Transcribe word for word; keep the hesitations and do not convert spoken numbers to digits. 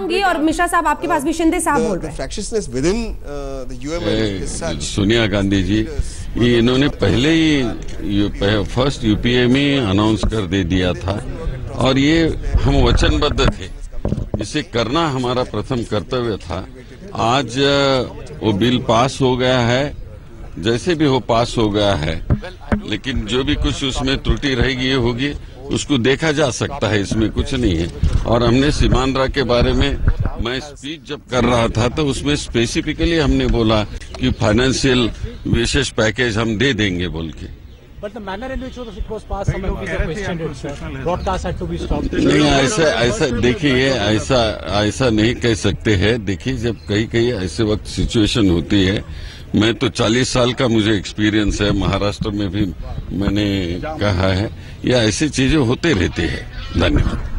आऊंगी और मिश्रा साहब आपके पास भी, शिंदे साहब बोल रहे हैं। सोनिया गांधी जी ये इन्होंने पहले ही फर्स्ट यूपीए में अनाउंस कर दे दिया था और ये हम वचनबद्ध थे, इसे करना हमारा प्रथम कर्तव्य था। आज वो बिल पास हो गया है, जैसे भी हो पास हो गया है, लेकिन जो भी कुछ उसमें त्रुटि रहेगी ये होगी, उसको देखा जा सकता है, इसमें कुछ नहीं है। और हमने सीमांध्रा के बारे में मैं स्पीच जब कर रहा था तो उसमें स्पेसिफिकली हमने बोला कि फाइनेंशियल विशेष पैकेज हम दे देंगे बोल के। नहीं, ऐसा ऐसा देखिए, ऐसा ऐसा नहीं कह सकते हैं। देखिए, जब कहीं कहीं ऐसे वक्त सिचुएशन होती है, मैं तो चालीस साल का मुझे एक्सपीरियंस है, महाराष्ट्र में भी मैंने कहा है, या ऐसी चीजें होते रहती है। धन्यवाद।